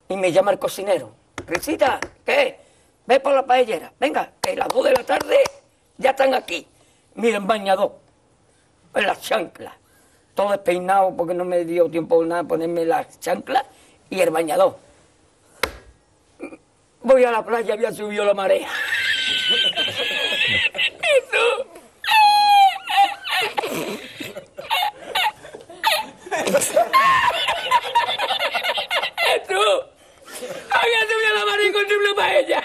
Y me llama el cocinero. Risita, ¿qué? Ve por la paellera. Venga, que a las 2 de la tarde ya están aquí. Mira, en bañador, en las chanclas. Todo despeinado porque no me dio tiempo nada ponerme las chanclas y el bañador. Voy a la playa, había subido la marea. Jesús. Jesús. Había subido la marea y encontré una paella.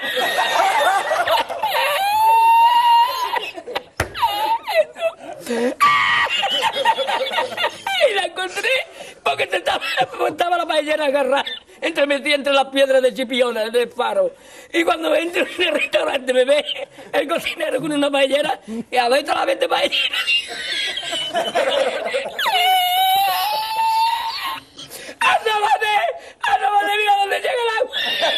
Y la encontré porque estaba la paellera agarrada metida entre las piedras de Chipiona, del faro. Y cuando entro en el restaurante me ve el cocinero con una paellera y a ver la vez de paellera. ¡Asómate! ¡Mira dónde llega el agua!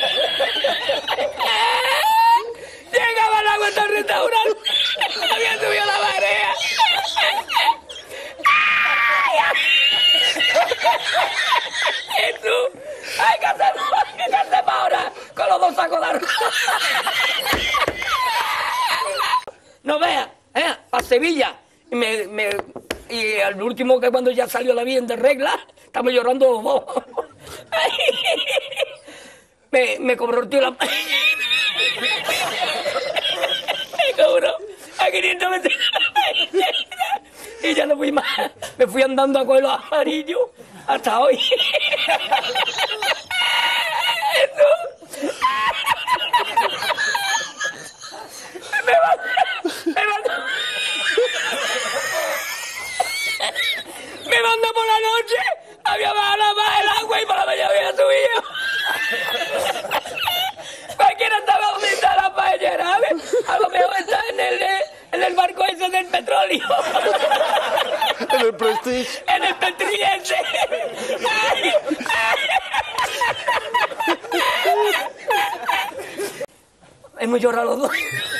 Llegaba el agua hasta el restaurante. Había subido la marea. Jesús, hay que hacer ahora con los 2 sacos de arroz. No veas, a Sevilla. Y al último, que cuando ya salió la bien de regla, estamos llorando los dos. Me cobró el tío la... Me cobró a 500 metros. Y ya no fui más. Me fui andando a coger los amarillos hasta hoy. Me mandó por la noche, había bajado más el agua y por la mañana había subido. Cualquiera estaba donde está la paellera, ¿sabes? A lo mejor está en el barco ese del petróleo. En el Prestige. En el Petriense. Hemos llorado los dos.